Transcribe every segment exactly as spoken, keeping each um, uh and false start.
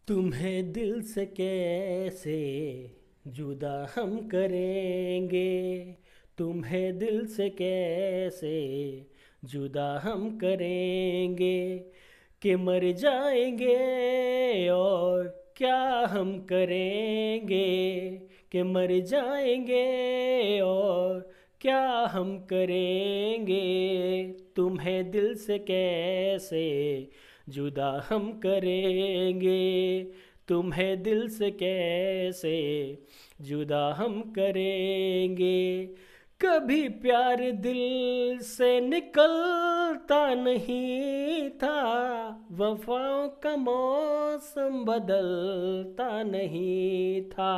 तुम्हें दिल से कैसे जुदा हम करेंगे। तुम्हें दिल से कैसे जुदा हम करेंगे कि मर जाएंगे और क्या हम करेंगे। कि मर जाएंगे और क्या हम करेंगे। तुम्हें दिल से कैसे जुदा हम करेंगे। तुम्हें दिल से कैसे जुदा हम करेंगे। कभी प्यार दिल से निकलता नहीं था। वफाओं का मौसम बदलता नहीं था।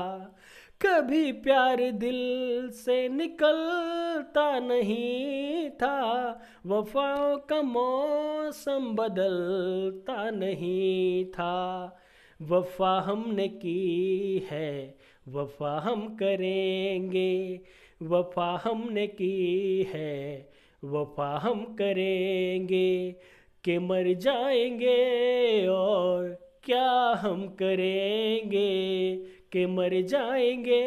कभी प्यार दिल से निकलता नहीं था। वफाओं का मौसम बदलता नहीं था। वफा हमने की है, वफा हम करेंगे। वफा हमने की है, वफा हम करेंगे कि मर जाएंगे और क्या हम करेंगे। कि मर जाएंगे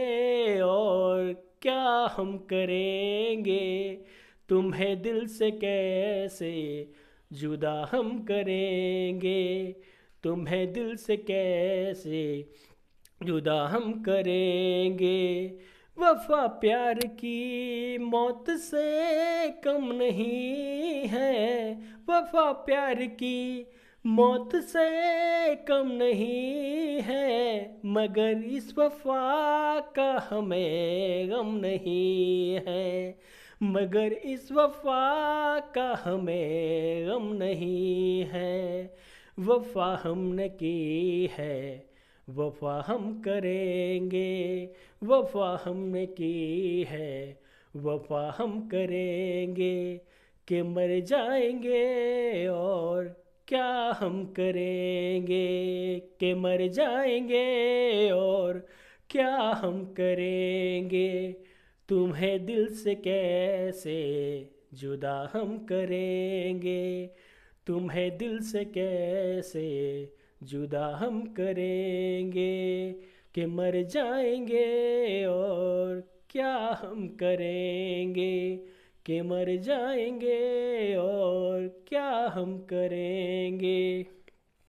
और क्या हम करेंगे। तुम्हें दिल से कैसे जुदा हम करेंगे। तुम्हें दिल से कैसे जुदा हम करेंगे। वफा प्यार की मौत से कम नहीं है। वफा प्यार की मौत से कम नहीं है। मगर इस वफा का हमें गम नहीं है। मगर इस वफा का हमें गम नहीं है। वफा हमने की है, वफा हम करेंगे। वफा हमने की है, वफा हम करेंगे कि मर जाएंगे और क्या हम करेंगे। कि मर जाएंगे और क्या हम करेंगे। तुम्हें दिल से कैसे जुदा हम करेंगे। तुम्हें दिल से कैसे जुदा हम करेंगे कि मर जाएंगे और क्या हम करेंगे। कि मर जाएंगे और क्या हम करेंगे।